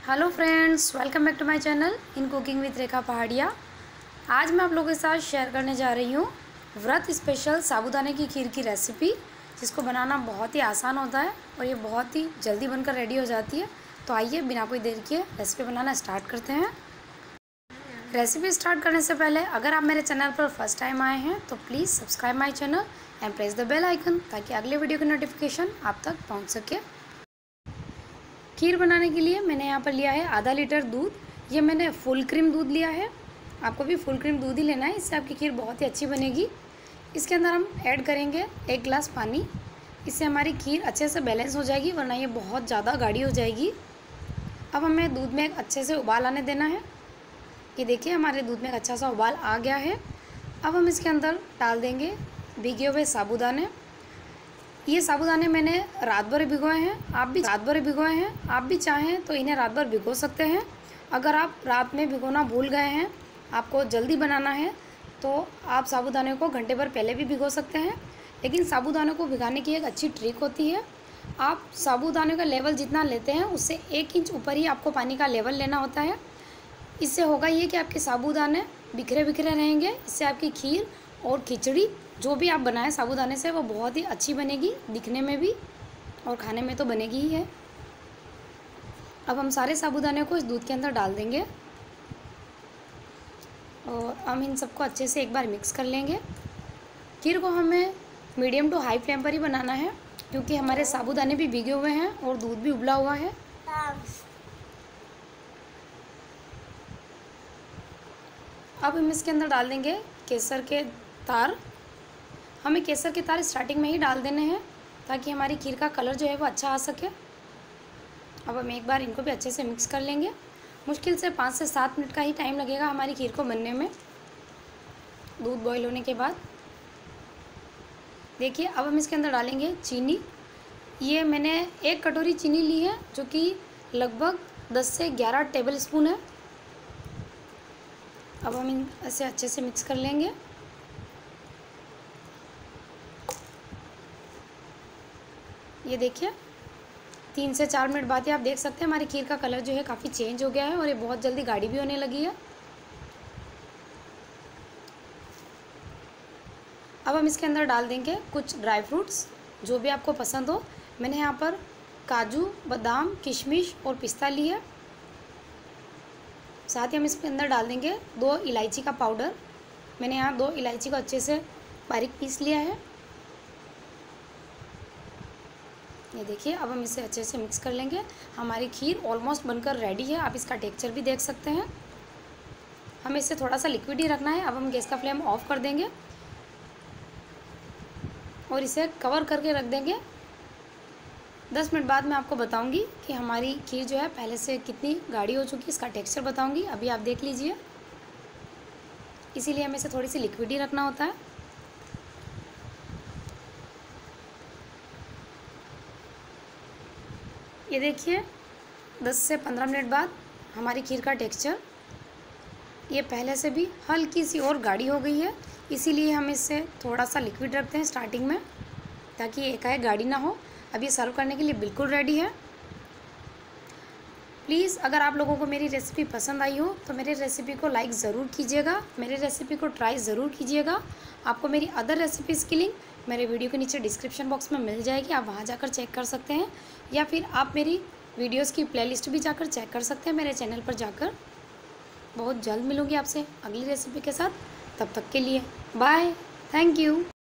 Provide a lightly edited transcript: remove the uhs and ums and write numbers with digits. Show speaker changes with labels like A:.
A: Hello friends, welcome back to my channel in cooking with Rekha Pahadia. आज मैं आप लोगों के साथ शेयर करने जा रही हूँ व्रत स्पेशल साबूदाने की खीर की रेसिपी, जिसको बनाना बहुत ही आसान होता है और ये बहुत ही जल्दी बनकर रेडी हो जाती है। तो आइए बिना कोई देर किए रेसिपी बनाना स्टार्ट करते हैं। रेसिपी स्टार्ट करने से पहले अगर आप मेरे चैनल पर फर्स्ट टाइम आए हैं तो please subscribe my channel and press the bell icon, ताकि अगले वीडियो की नोटिफिकेशन आप तक पहुँच सके। खीर बनाने के लिए मैंने यहाँ पर लिया है आधा लीटर दूध। ये मैंने फुल क्रीम दूध लिया है, आपको भी फुल क्रीम दूध ही लेना है, इससे आपकी खीर बहुत ही अच्छी बनेगी। इसके अंदर हम ऐड करेंगे 1 गिलास पानी। इससे हमारी खीर अच्छे से बैलेंस हो जाएगी, वरना ये बहुत ज़्यादा गाढ़ी हो जाएगी। अब हमें दूध में एक अच्छे से उबाल आने देना है। ये देखिए हमारे दूध में एक अच्छा सा उबाल आ गया है। अब हम इसके अंदर डाल देंगे भीगे हुए साबूदाने। ये साबूदाने मैंने रात भर भिगोए हैं, आप भी रात भर भिगोए हैं। आप भी चाहें तो इन्हें रात भर भिगो सकते हैं। अगर आप रात में भिगोना भूल गए हैं, आपको जल्दी बनाना है, तो आप साबूदाने को घंटे भर पहले भी भिगो सकते हैं। लेकिन साबूदाने को भिगाने की एक अच्छी ट्रिक होती है। आप साबूदाने का लेवल जितना लेते हैं उससे 1 इंच ऊपर ही आपको पानी का लेवल लेना होता है। इससे होगा ये कि आपके साबूदाने बिखरे बिखरे रहेंगे। इससे आपकी खीर और खिचड़ी जो भी आप बनाएं साबूदाने से, वो बहुत ही अच्छी बनेगी, दिखने में भी और खाने में तो बनेगी ही है। अब हम सारे साबूदाने को इस दूध के अंदर डाल देंगे और हम इन सबको अच्छे से एक बार मिक्स कर लेंगे। खीर को हमें मीडियम टू हाई फ्लेम पर ही बनाना है, क्योंकि हमारे साबूदाने भी भीगे हुए हैं और दूध भी उबला हुआ है। अब हम इसके अंदर डाल देंगे केसर के तार। हमें केसर के तार स्टार्टिंग में ही डाल देने हैं, ताकि हमारी खीर का कलर जो है वो अच्छा आ सके। अब हम एक बार इनको भी अच्छे से मिक्स कर लेंगे। मुश्किल से 5 से 7 मिनट का ही टाइम लगेगा हमारी खीर को बनने में, दूध बॉईल होने के बाद। देखिए अब हम इसके अंदर डालेंगे चीनी। ये मैंने 1 कटोरी चीनी ली है, जो कि लगभग 10 से 11 टेबल स्पून है। अब हम इसे अच्छे से मिक्स कर लेंगे। ये देखिए 3 से 4 मिनट बाद ही आप देख सकते हैं हमारी खीर का कलर जो है काफ़ी चेंज हो गया है और ये बहुत जल्दी गाढ़ी भी होने लगी है। अब हम इसके अंदर डाल देंगे कुछ ड्राई फ्रूट्स, जो भी आपको पसंद हो। मैंने यहाँ पर काजू, बादाम, किशमिश और पिस्ता ली है। साथ ही हम इसके अंदर डाल देंगे 2 इलायची का पाउडर। मैंने यहाँ 2 इलायची को अच्छे से बारीक पीस लिया है। ये देखिए अब हम इसे अच्छे से मिक्स कर लेंगे। हमारी खीर ऑलमोस्ट बनकर रेडी है, आप इसका टेक्सचर भी देख सकते हैं। हमें इसे थोड़ा सा लिक्विड ही रखना है। अब हम गैस का फ्लेम ऑफ कर देंगे और इसे कवर करके रख देंगे। 10 मिनट बाद मैं आपको बताऊंगी कि हमारी खीर जो है पहले से कितनी गाढ़ी हो चुकी है, इसका टेक्सचर बताऊंगी। अभी आप देख लीजिए, इसीलिए हमें इसे थोड़ी सी लिक्विड ही रखना होता है। ये देखिए 10 से 15 मिनट बाद हमारी खीर का टेक्सचर ये पहले से भी हल्की सी और गाढ़ी हो गई है। इसीलिए हम इससे थोड़ा सा लिक्विड रखते हैं स्टार्टिंग में, ताकि एकाएक गाढ़ी ना हो। अब ये सर्व करने के लिए बिल्कुल रेडी है। प्लीज़ अगर आप लोगों को मेरी रेसिपी पसंद आई हो तो मेरे रेसिपी को लाइक ज़रूर कीजिएगा, मेरे रेसिपी को ट्राई ज़रूर कीजिएगा। आपको मेरी अदर रेसिपीज़ की लिंक मेरे वीडियो के नीचे डिस्क्रिप्शन बॉक्स में मिल जाएगी, आप वहाँ जाकर चेक कर सकते हैं, या फिर आप मेरी वीडियोज़ की प्लेलिस्ट भी जाकर चेक कर सकते हैं मेरे चैनल पर जाकर। बहुत जल्द मिलूँगी आपसे अगली रेसिपी के साथ, तब तक के लिए बाय, थैंक यू।